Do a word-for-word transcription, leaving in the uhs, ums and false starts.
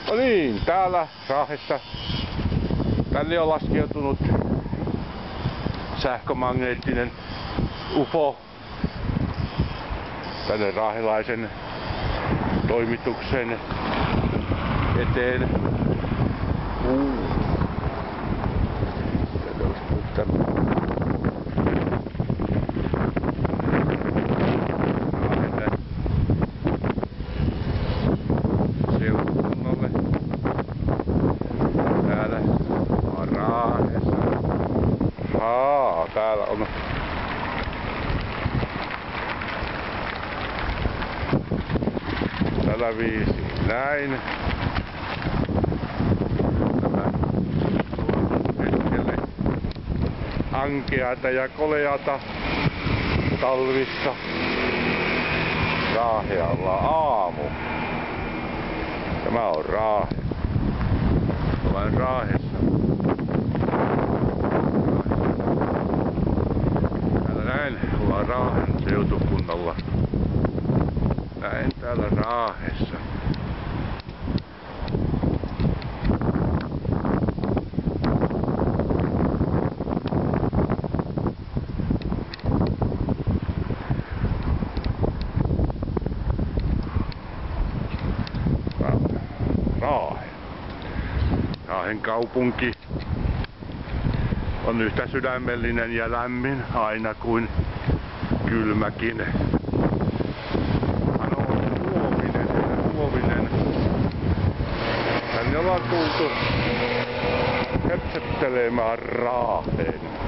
No niin, täällä Raahessa tänne on laskeutunut sähkömagneettinen U F O tänne raahelaisen toimituksen eteen. Uh. Tänne olisi tämmöinen seutukunnalle. Täällä on Raahessa. Haa, täällä on tällä viisi näin. Tämä hetkelle ankeata ja koleata talvissa Raahealla aamu. Tämä on Raahe. Olen Raahessa. Täällä näin ollaan Raahen seutukunnalla. Näin täällä Raahessa. Raahe. Raahen kaupunki on yhtä sydämellinen ja lämmin aina kuin kylmäkin. Hän on huovinen, huovinen. Tänne ollaan tultu höpsöttelemään Raaheen.